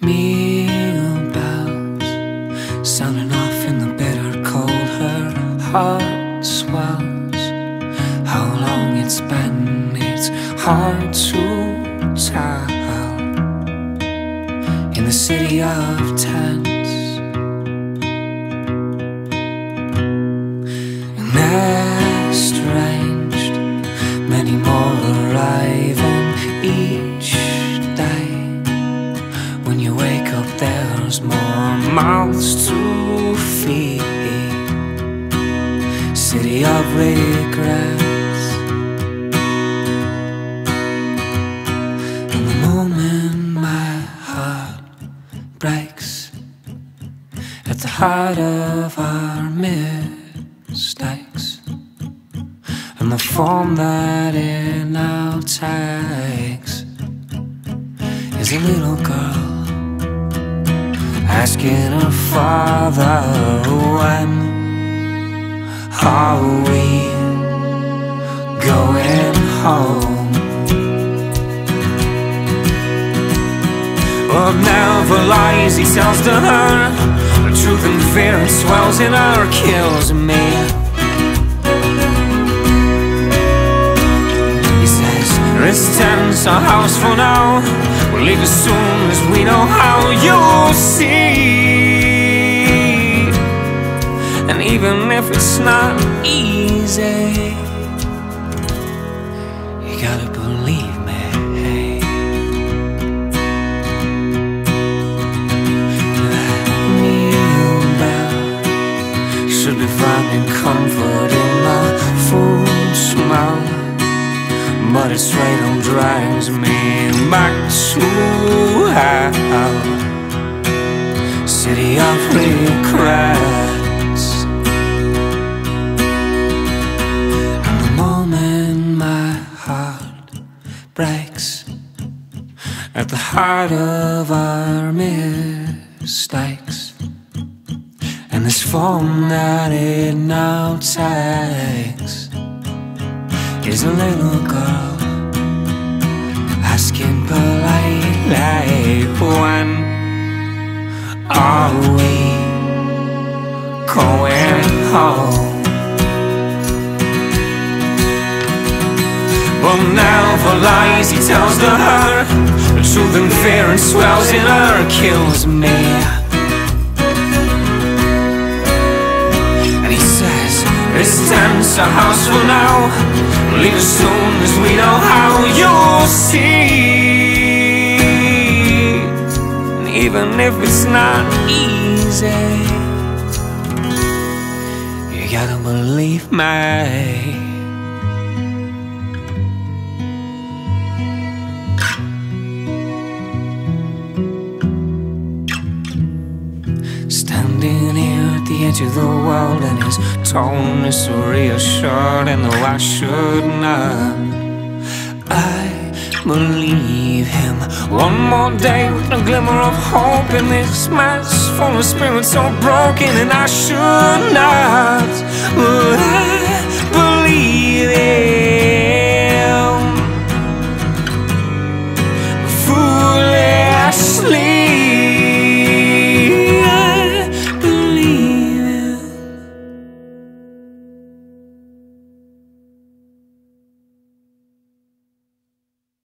Meal bells sounding off in the bitter cold. Her heart swells. How long it's been, it's hard to tell. In the city of tents, estranged, many more arriving each day. When you wake up, there's more mouths to feed. City of regrets. And the moment my heart breaks at the heart of our mistakes, and the form that it now takes, is a little girl asking her father, when are we going home? Love never lies, he tells to her the truth and fear, it swells in her, kills me. This tent's our house for now. We'll leave as soon as we know how. You'll see. And even if it's not easy, you gotta believe me. That meal bell should be finding comfort in the food smell, but it straight on drags me back to hell. City of regrets. And the moment my heart breaks at the heart of our mistakes, and this form that it now takes, is a little girl asking politely, when are we going home? Well, now for lies he tells to her the truth and fear, and swells in her, kills me. And he says, this tent's our house for now. We'll leave as soon as we know how. You'll see. And even if it's not easy, you gotta believe me. Standing here at the edge of the world, and his tone is so reassured, and though I should not, I believe him. One more day with a glimmer of hope in this mess full of spirits so broken, and I should not, but I believe it.